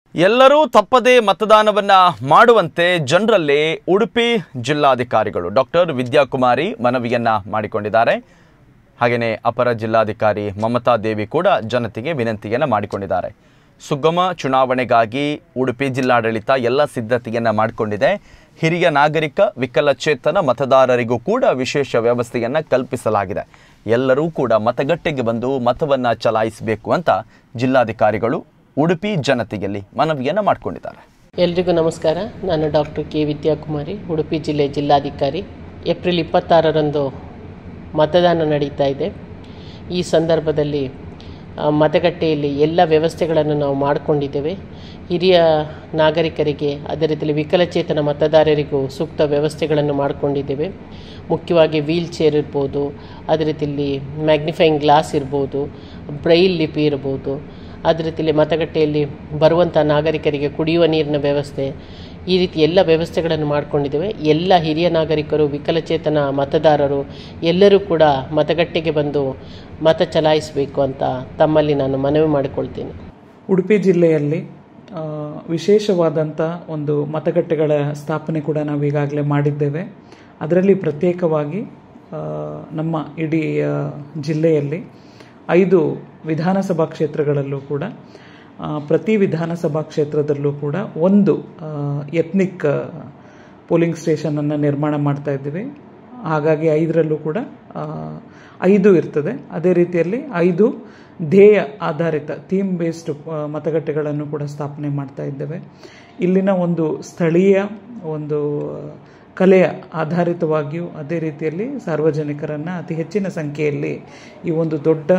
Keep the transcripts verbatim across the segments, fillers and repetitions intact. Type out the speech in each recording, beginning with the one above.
ಎಲ್ಲರೂ ತಪ್ಪದೇ ಮತದಾನವನ್ನ ಮಾಡುವಂತೆ ಜನರಲ್ಲಿ ಉಡುಪಿ ಜಿಲ್ಲಾಧಿಕಾರಿಗಳು ಡಾಕ್ಟರ್ ವಿದ್ಯಾಕುಮಾರಿ ಮನವಿಯನ್ನ ಮಾಡಿಕೊಂಡಿದ್ದಾರೆ. ಹಾಗೇನೇ ಅಪರ ಜಿಲ್ಲಾಧಿಕಾರಿ ಮಮತಾ ದೇವಿ ಕೂಡ ಜನತೆಗೆ ವಿನಂತಿಯನ್ನ ಮಾಡಿಕೊಂಡಿದ್ದಾರೆ. ಸುಗಮ ಚುನಾವಣೆಗಾಗಿ ಉಡುಪಿ ಜಿಲ್ಲಾಡಳಿತ ಎಲ್ಲ ಸಿದ್ಧತೆಯನ್ನ ಮಾಡಿಕೊಂಡಿದೆ. ಹಿರಿಯ ನಾಗರಿಕ ವಿಕಲಚೇತನ ಮತದಾರರಿಗೂ ಕೂಡ ವಿಶೇಷ ವ್ಯವಸ್ಥೆಯನ್ನ ಕಲ್ಪಿಸಲಾಗಿದೆ. ಎಲ್ಲರೂ ಕೂಡ ಮತಗಟ್ಟೆಗೆ ಬಂದು ಮತವನ್ನ ಚಲಾಯಿಸಬೇಕು ಅಂತ ಜಿಲ್ಲಾಧಿಕಾರಿಗಳು ಉಡುಪಿ ಜನತೆಯಲ್ಲಿ ಮನವಿಯನ್ನು ಮಾಡಿಕೊಂಡಿದ್ದಾರೆ. ಎಲ್ರಿಗೂ ನಮಸ್ಕಾರ. ನಾನು ಡಾಕ್ಟರ್ ಕೆ ವಿದ್ಯಾಕುಮಾರಿ, ಉಡುಪಿ ಜಿಲ್ಲೆ ಜಿಲ್ಲಾಧಿಕಾರಿ. ಏಪ್ರಿಲ್ ಇಪ್ಪತ್ತಾರರಂದು ಮತದಾನ ನಡೀತಾ ಇದೆ. ಈ ಸಂದರ್ಭದಲ್ಲಿ ಮತಗಟ್ಟೆಯಲ್ಲಿ ಎಲ್ಲ ವ್ಯವಸ್ಥೆಗಳನ್ನು ನಾವು ಮಾಡಿಕೊಂಡಿದ್ದೇವೆ. ಹಿರಿಯ ನಾಗರಿಕರಿಗೆ, ಅದೇ ರೀತಿಯಲ್ಲಿ ವಿಕಲಚೇತನ ಮತದಾರರಿಗೂ ಸೂಕ್ತ ವ್ಯವಸ್ಥೆಗಳನ್ನು ಮಾಡಿಕೊಂಡಿದ್ದೇವೆ. ಮುಖ್ಯವಾಗಿ ವೀಲ್ ಚೇರ್ ಇರ್ಬೋದು, ಅದೇ ರೀತಿಯಲ್ಲಿ ಮ್ಯಾಗ್ನಿಫೈಯಿಂಗ್ ಗ್ಲಾಸ್ ಇರ್ಬೋದು, ಬ್ರೈಲ್ ಲಿಪಿ ಇರ್ಬೋದು. ಅದೇ ರೀತಿಯಲ್ಲಿ ಮತಗಟ್ಟೆಯಲ್ಲಿ ಬರುವಂಥ ನಾಗರಿಕರಿಗೆ ಕುಡಿಯುವ ನೀರಿನ ವ್ಯವಸ್ಥೆ, ಈ ರೀತಿ ಎಲ್ಲ ವ್ಯವಸ್ಥೆಗಳನ್ನು ಮಾಡಿಕೊಂಡಿದ್ದೇವೆ. ಎಲ್ಲ ಹಿರಿಯ ನಾಗರಿಕರು, ವಿಕಲಚೇತನ ಮತದಾರರು ಎಲ್ಲರೂ ಕೂಡ ಮತಗಟ್ಟೆಗೆ ಬಂದು ಮತ ಚಲಾಯಿಸಬೇಕು ಅಂತ ತಮ್ಮಲ್ಲಿ ನಾನು ಮನವಿ ಮಾಡಿಕೊಳ್ತೀನಿ. ಉಡುಪಿ ಜಿಲ್ಲೆಯಲ್ಲಿ ವಿಶೇಷವಾದಂಥ ಒಂದು ಮತಗಟ್ಟೆಗಳ ಸ್ಥಾಪನೆ ಕೂಡ ನಾವು ಈಗಾಗಲೇ ಮಾಡಿದ್ದೇವೆ. ಅದರಲ್ಲಿ ಪ್ರತ್ಯೇಕವಾಗಿ ನಮ್ಮ ಇಡೀ ಜಿಲ್ಲೆಯಲ್ಲಿ ಐದು ವಿಧಾನಸಭಾ ಕ್ಷೇತ್ರಗಳಲ್ಲೂ ಕೂಡ ಪ್ರತಿ ವಿಧಾನಸಭಾ ಕ್ಷೇತ್ರದಲ್ಲೂ ಕೂಡ ಒಂದು ಎತ್ನಿಕ್ ಪೋಲಿಂಗ್ ಸ್ಟೇಷನನ್ನು ನಿರ್ಮಾಣ ಮಾಡ್ತಾ ಇದ್ದೀವಿ. ಹಾಗಾಗಿ ಐದರಲ್ಲೂ ಕೂಡ ಐದು ಇರ್ತದೆ. ಅದೇ ರೀತಿಯಲ್ಲಿ ಐದು ಧ್ಯೇಯ ಆಧಾರಿತ ಥೀಮ್ ಬೇಸ್ಡ್ ಮತಗಟ್ಟೆಗಳನ್ನು ಕೂಡ ಸ್ಥಾಪನೆ ಮಾಡ್ತಾ ಇದ್ದೇವೆ. ಇಲ್ಲಿನ ಒಂದು ಸ್ಥಳೀಯ ಒಂದು ಕಲೆಯ ಆಧಾರಿತವಾಗಿಯೂ ಅದೇ ರೀತಿಯಲ್ಲಿ ಸಾರ್ವಜನಿಕರನ್ನು ಅತಿ ಹೆಚ್ಚಿನ ಸಂಖ್ಯೆಯಲ್ಲಿ ಈ ಒಂದು ದೊಡ್ಡ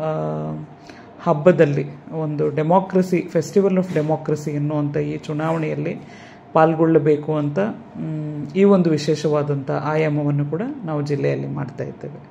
ಹಬ್ಬದಲ್ಲಿ, ಒಂದು ಡೆಮೋಕ್ರಸಿ ಫೆಸ್ಟಿವಲ್ ಆಫ್ ಡೆಮೋಕ್ರಸಿ ಎನ್ನುವಂಥ ಈ ಚುನಾವಣೆಯಲ್ಲಿ ಪಾಲ್ಗೊಳ್ಳಬೇಕು ಅಂತ ಈ ಒಂದು ವಿಶೇಷವಾದಂಥ ಆಯಾಮವನ್ನು ಕೂಡ ನಾವು ಜಿಲ್ಲೆಯಲ್ಲಿ ಮಾಡ್ತಾ ಇದ್ದೇವೆ.